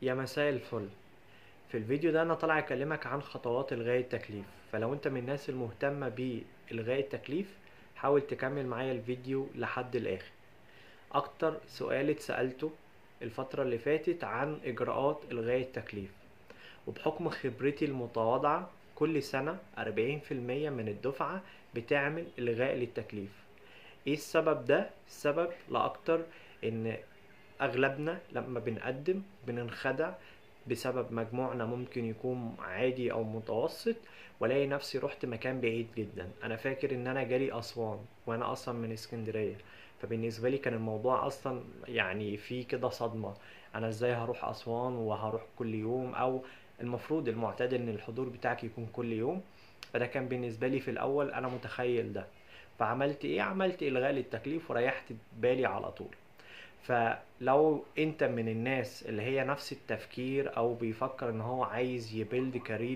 يا مساء الفل. في الفيديو ده انا طالع اكلمك عن خطوات الغاء التكليف، فلو انت من الناس المهتمة بإلغاء التكليف حاول تكمل معايا الفيديو لحد الاخر. اكتر سؤال اتسألته الفترة اللي فاتت عن اجراءات الغاء التكليف، وبحكم خبرتي المتواضعة كل سنة 40% من الدفعة بتعمل الغاء للتكليف. ايه السبب ده؟ السبب لاكتر ان اغلبنا لما بنقدم بننخدع بسبب مجموعنا ممكن يكون عادي او متوسط، والاقي نفسي رحت مكان بعيد جدا. انا فاكر ان انا جالي اسوان وانا اصلا من اسكندرية، فبالنسبة لي كان الموضوع اصلا يعني في كده صدمة. انا ازاي هروح اسوان وهروح كل يوم؟ او المفروض المعتاد ان الحضور بتاعك يكون كل يوم. فده كان بالنسبة لي في الاول انا متخيل ده. فعملت ايه؟ عملت الغاء للتكليف وريحت بالي على طول. فلو انت من الناس اللي هي نفس التفكير او بيفكر ان هو عايز يبيلد كارير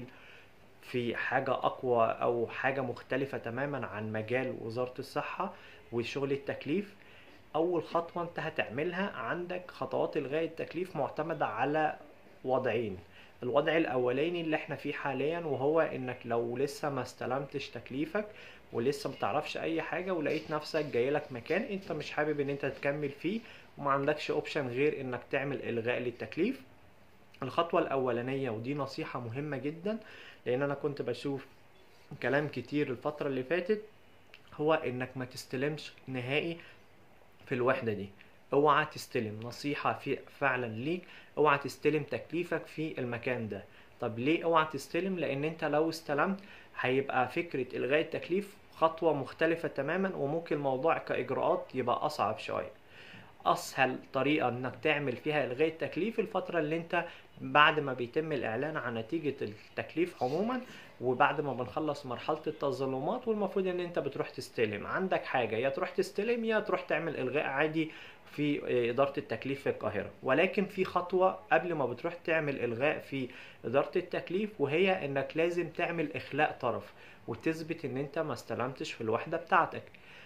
في حاجة اقوى او حاجة مختلفة تماما عن مجال وزارة الصحة وشغل التكليف، اول خطوة انت هتعملها عندك خطوات الغاء التكليف معتمدة على وضعين. الوضع الاولاني اللي احنا فيه حاليا، وهو انك لو لسه ما استلمتش تكليفك ولسه متعرفش اي حاجة ولقيت نفسك جايلك مكان انت مش حابب ان انت تكمل فيه وما عندكش اوبشن غير انك تعمل الغاء للتكليف. الخطوة الاولانية، ودي نصيحة مهمة جدا لان انا كنت بشوف كلام كتير الفترة اللي فاتت، هو انك ما تستلمش نهائي في الوحدة دي. اوعى تستلم، نصيحة في فعلا ليك، اوعى تستلم تكليفك في المكان ده. طب ليه اوعى تستلم؟ لان انت لو استلمت هيبقى فكرة الغاء التكليف خطوة مختلفة تماما، وممكن الموضوع كاجراءات يبقى اصعب شوية. اسهل طريقة انك تعمل فيها الغاء التكليف الفترة اللي انت بعد ما بيتم الاعلان عن نتيجة التكليف عموما، وبعد ما بنخلص مرحلة التظلمات والمفروض ان انت بتروح تستلم. عندك حاجة، يا تروح تستلم يا تروح تعمل الغاء عادي في ادارة التكليف في القاهرة. ولكن في خطوة قبل ما بتروح تعمل الغاء في ادارة التكليف، وهي انك لازم تعمل اخلاء طرف وتثبت ان انت ما استلمتش في الوحدة بتاعتك.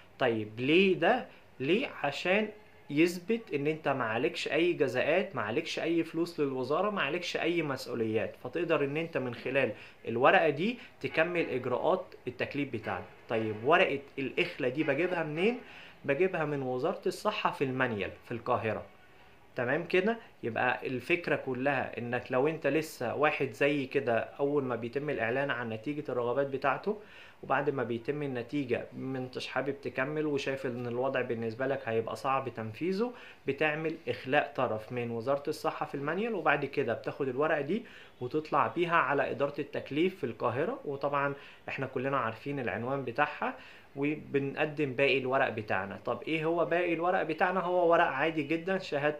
طيب ليه ده؟ ليه؟ عشان يثبت ان انت معلكش اي جزاءات، معلكش اي فلوس للوزارة، معلكش اي مسؤوليات، فتقدر ان انت من خلال الورقة دي تكمل اجراءات التكليف بتاعك. طيب ورقة الاخلة دي بجيبها منين؟ بجيبها من وزارة الصحة في المنيل في القاهرة. تمام كده؟ يبقى الفكرة كلها انك لو انت لسه واحد زي كده، اول ما بيتم الاعلان عن نتيجة الرغبات بتاعته وبعد ما بيتم النتيجة ما انتش حابب تكمل وشايف ان الوضع بالنسبة لك هيبقى صعب تنفيذه، بتعمل اخلاء طرف من وزارة الصحة في المانيال، وبعد كده بتاخد الورقة دي وتطلع بيها على ادارة التكليف في القاهرة. وطبعا احنا كلنا عارفين العنوان بتاعها، وبنقدم باقي الورق بتاعنا. طب ايه هو باقي الورق بتاعنا؟ هو ورق عادي جدا، شهادة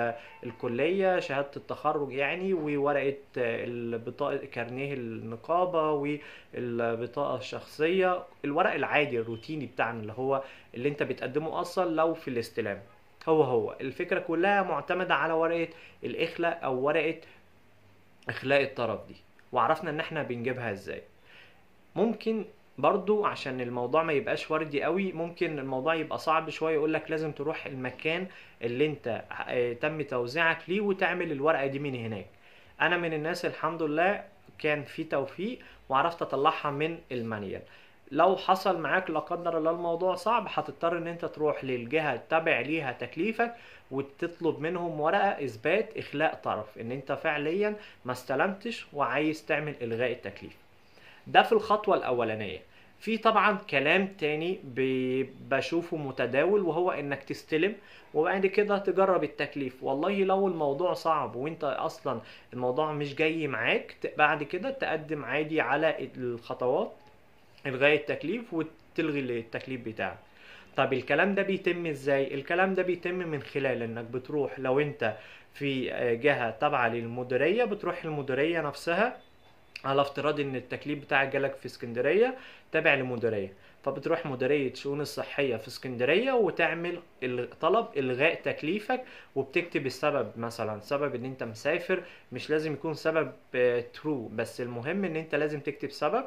الكلية، شهادة التخرج يعني، وورقة البطاقة كارنيه النقابة، والبطاقة الشخصية، الورق العادي الروتيني بتاعنا اللي هو اللي انت بتقدمه اصلا لو في الاستلام. هو الفكرة كلها معتمدة على ورقة الإخلاء أو ورقة إخلاء الطرف دي. وعرفنا إن احنا بنجيبها ازاي. ممكن برضو عشان الموضوع ما يبقاش وردي قوي، ممكن الموضوع يبقى صعب شوية، يقولك لازم تروح المكان اللي انت تم توزيعك ليه وتعمل الورقة دي من هناك. انا من الناس الحمد لله كان في توفيق وعرفت اطلعها من المانيال. لو حصل معاك لا قدر الله الموضوع صعب، هتضطر ان انت تروح للجهة التابع ليها تكليفك وتطلب منهم ورقة اثبات اخلاء طرف ان انت فعليا ما استلمتش وعايز تعمل الغاء التكليف. ده في الخطوة الأولانية. في طبعا كلام تاني بشوفه متداول، وهو انك تستلم وبعد كده تجرب التكليف. والله لو الموضوع صعب وانت اصلا الموضوع مش جاي معاك، بعد كده تقدم عادي على الخطوات الغاء التكليف وتلغي التكليف بتاعك. طب الكلام ده بيتم ازاي؟ الكلام ده بيتم من خلال انك بتروح، لو انت في جهة تابعة للمديرية بتروح المديرية نفسها، على افتراض ان التكليف بتاعك جالك في اسكندرية تابع لمديرية، فبتروح مديرية شؤون الصحية في اسكندرية وتعمل طلب الغاء تكليفك، وبتكتب السبب، مثلا سبب ان انت مسافر، مش لازم يكون سبب ترو، بس المهم ان انت لازم تكتب سبب.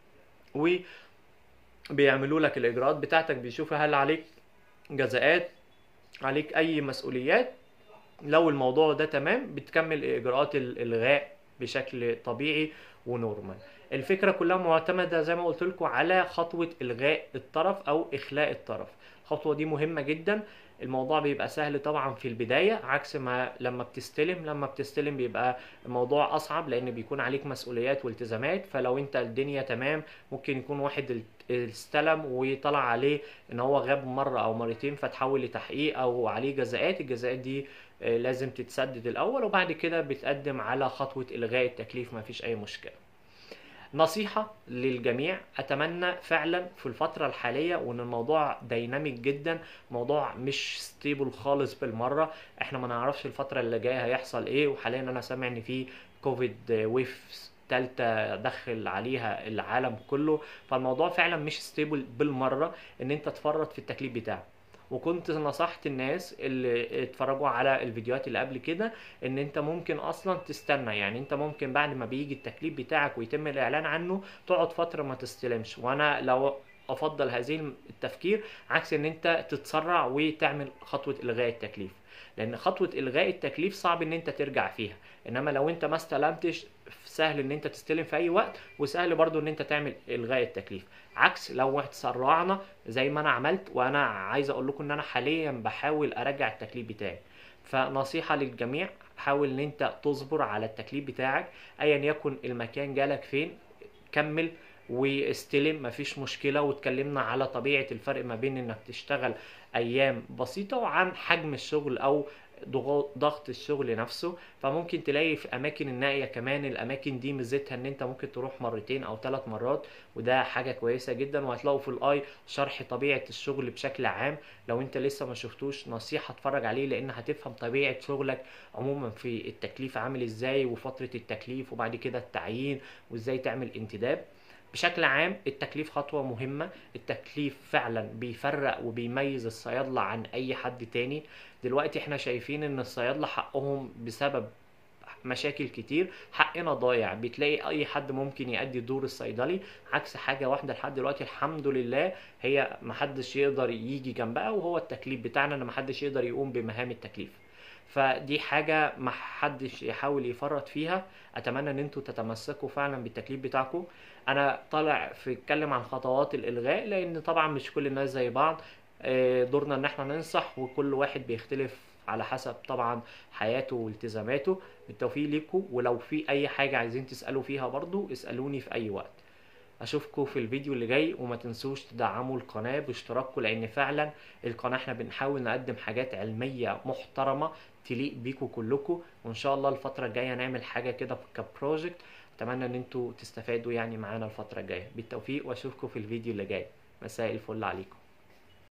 وبيعملوا لك الاجراءات بتاعتك، بيشوفوا هل عليك جزاءات، عليك اي مسؤوليات، لو الموضوع ده تمام بتكمل اجراءات الالغاء بشكل طبيعي ونورمال. الفكرة كلها معتمدة زي ما قلت لكم على خطوة الغاء الطرف او اخلاء الطرف. الخطوة دي مهمة جدا. الموضوع بيبقى سهل طبعا في البداية، عكس ما لما بتستلم بيبقى الموضوع اصعب، لان بيكون عليك مسؤوليات والتزامات. فلو انت الدنيا تمام، ممكن يكون واحد استلم وطلع عليه ان هو غاب مرة او مرتين فتحول لتحقيق او عليه جزاءات. الجزاءات دي لازم تتسدد الاول، وبعد كده بتقدم على خطوة الغاء التكليف، مفيش اي مشكلة. نصيحة للجميع، اتمنى فعلا في الفترة الحالية، وان الموضوع دايناميك جدا، موضوع مش ستيبل خالص بالمرة. احنا ما نعرفش الفترة اللي جاية هيحصل ايه، وحاليا انا سامع ان في كوفيد ويف تالتة دخل عليها العالم كله. فالموضوع فعلا مش ستيبل بالمرة ان انت تفرط في التكليف بتاعك. وكنت نصحت الناس اللي اتفرجوا على الفيديوهات اللي قبل كده ان انت ممكن اصلا تستنى. يعني انت ممكن بعد ما بيجي التكليف بتاعك ويتم الاعلان عنه تقعد فترة ما تستلمش. وانا لو افضل هذه التفكير عكس ان انت تتسرع وتعمل خطوة الغاء التكليف، لان خطوة الغاء التكليف صعب ان انت ترجع فيها. انما لو انت ما استلمتش سهل ان انت تستلم في اي وقت، وسهل برضو ان انت تعمل الغاء التكليف. عكس لو اتسرعنا زي ما انا عملت. وانا عايز اقول لكم ان انا حاليا بحاول ارجع التكليف بتاعي. فنصيحة للجميع، حاول ان انت تصبر على التكليف بتاعك ايا يكن المكان جالك فين. كمل واستلم، مفيش مشكلة. واتكلمنا على طبيعة الفرق ما بين انك تشتغل ايام بسيطة وعن حجم الشغل او ضغط الشغل نفسه. فممكن تلاقي في اماكن النائية كمان، الاماكن دي ميزتها ان انت ممكن تروح مرتين او 3 مرات، وده حاجة كويسة جدا. وهتلاقوا في الاي شرح طبيعة الشغل بشكل عام. لو انت لسه ما شفتوش نصيحة اتفرج عليه، لان هتفهم طبيعة شغلك عموما في التكليف عامل ازاي، وفترة التكليف، وبعد كده التعيين، وازاي تعمل انتداب. بشكل عام التكليف خطوة مهمة. التكليف فعلا بيفرق وبيميز الصيادلة عن اي حد تاني. دلوقتي احنا شايفين ان الصيادلة حقهم بسبب مشاكل كتير حقنا ضايع. بتلاقي اي حد ممكن يأدي دور الصيدلي، عكس حاجة واحدة لحد دلوقتي الحمد لله هي محدش يقدر يجي جنبها، وهو التكليف بتاعنا ان محدش يقدر يقوم بمهام التكليف. فدي حاجة محدش يحاول يفرط فيها. اتمنى ان انتوا تتمسكوا فعلا بالتكليف بتاعكم. انا طالع في اتكلم عن خطوات الالغاء لان طبعا مش كل الناس زي بعض. دورنا ان احنا ننصح، وكل واحد بيختلف على حسب طبعا حياته والتزاماته. بالتوفيق ليكم. ولو في اي حاجة عايزين تسألوا فيها برضو اسألوني في اي وقت. اشوفكم في الفيديو اللي جاي. وما تنسوش تدعموا القناة باشتراككم، لان فعلا القناة احنا بنحاول نقدم حاجات علمية محترمة تليق بيكم كلكم. وان شاء الله الفترة الجاية نعمل حاجة كده كبروجكت. اتمنى ان انتوا تستفادوا يعني معانا الفترة الجاية. بالتوفيق، واشوفكم في الفيديو اللي جاي. مساء الفل عليكم.